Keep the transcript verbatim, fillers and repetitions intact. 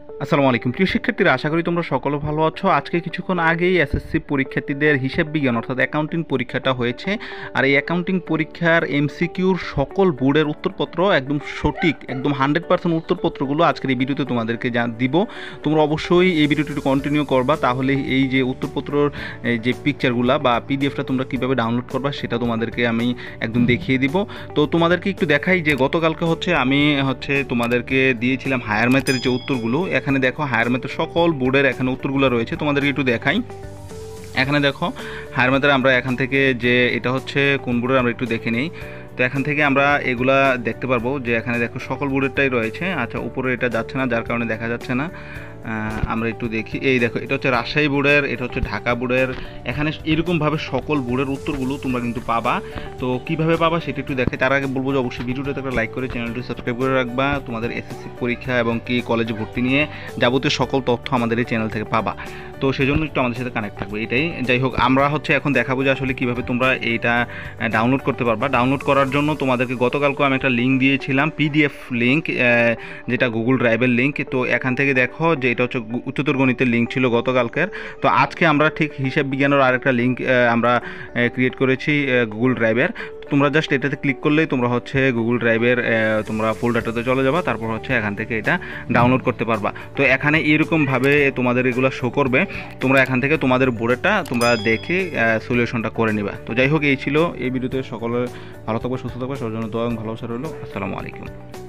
আসসালামু আলাইকুম প্রিয় শিক্ষার্থীরা, আশা করি তোমরা সকলে ভালো আছো। আজকে কিছুক্ষণ আগেই এসএসসি পরীক্ষার্থীদের হিসাব বিজ্ঞান অর্থাৎ অ্যাকাউন্টিং পরীক্ষাটা হয়েছে। আর এই অ্যাকাউন্টিং পরীক্ষার এমসিকিউর সকল বোর্ডের উত্তরপত্র একদম সঠিক, একদম হান্ড্রেড পার্সেন্ট উত্তরপত্রগুলো আজকের এই ভিডিওতে তোমাদেরকে যা দিব। তোমরা অবশ্যই এই ভিডিওটি কন্টিনিউ করবা, তাহলে এই যে উত্তরপত্রর যে পিকচারগুলো বা পিডিএফটা তোমরা কীভাবে ডাউনলোড করবা সেটা তোমাদেরকে আমি একদম দেখিয়ে দিব। তো তোমাদেরকে একটু দেখাই যে গতকালকে হচ্ছে আমি হচ্ছে তোমাদেরকে দিয়েছিলাম হায়ার ম্যাথের যে উত্তরগুলো। এখানে দেখো হায়ার ম্যাথের সকল বোর্ডের এখানে উত্তরগুলো রয়েছে, তোমাদেরকে একটু দেখাই। এখানে দেখো হায়ার ম্যাথের আমরা এখান থেকে যে এটা হচ্ছে কোন বোর্ডের আমরা একটু দেখে নিই। তো এখান থেকে আমরা এগুলা দেখতে পারবো যে এখানে দেখো সকল বোর্ডেরটাই রয়েছে। আচ্ছা, উপরে এটা যাচ্ছে না, যার কারণে দেখা যাচ্ছে না। আমরা একটু দেখি, এই দেখো এটা হচ্ছে রাজশাহী বোর্ডের, এটা হচ্ছে ঢাকা বোর্ডের। এখানে এরকমভাবে সকল বোর্ডের উত্তরগুলো তোমরা কিন্তু পাবা। তো কীভাবে পাবা সেটা একটু দেখে, তার আগে বলবো যে অবশ্যই ভিডিওটাতে একটা লাইক করে চ্যানেলটি সাবস্ক্রাইব করে রাখবা। তোমাদের এসএসসি পরীক্ষা এবং কি কলেজে ভর্তি নিয়ে যাবতীয় সকল তথ্য আমাদের এই চ্যানেল থেকে পাবা। তো সেই জন্য একটু আমাদের সাথে কানেক্ট থাকবে, এটাই। যাই হোক, আমরা হচ্ছে এখন দেখাবো যে আসলে কীভাবে তোমরা এইটা ডাউনলোড করতে পারবা। ডাউনলোড করার জন্য তোমাদেরকে গতকালকে আমি একটা লিঙ্ক দিয়েছিলাম, পিডিএফ লিঙ্ক, যেটা গুগল ড্রাইভের লিঙ্ক। তো এখান থেকে দেখো যে এটা হচ্ছে উচ্চতর গণিতের লিঙ্ক ছিল গতকালকের। তো আজকে আমরা ঠিক হিসাব বিজ্ঞানের আরেকটা লিঙ্ক আমরা ক্রিয়েট করেছি গুগল ড্রাইভের। তোমরা জাস্ট এটাতে ক্লিক করলেই তোমরা হচ্ছে গুগল ড্রাইভের তোমরা ফোল্ডারটাতে চলে যাবা, তারপর হচ্ছে এখান থেকে এটা ডাউনলোড করতে পারবা। তো এখানে এরকমভাবে তোমাদের এগুলো শো করবে, তোমরা এখান থেকে তোমাদের বোর্ডেরটা তোমরা দেখে সলিউশনটা করে নিবা। তো যাই হোক, এই ছিল এই ভিডিওতে। সকলে ভালো থাকবে, সুস্থ থাকবে, সবার জন্য দোয়া এবং ভালোবাসা রইল। আসসালামু আলাইকুম।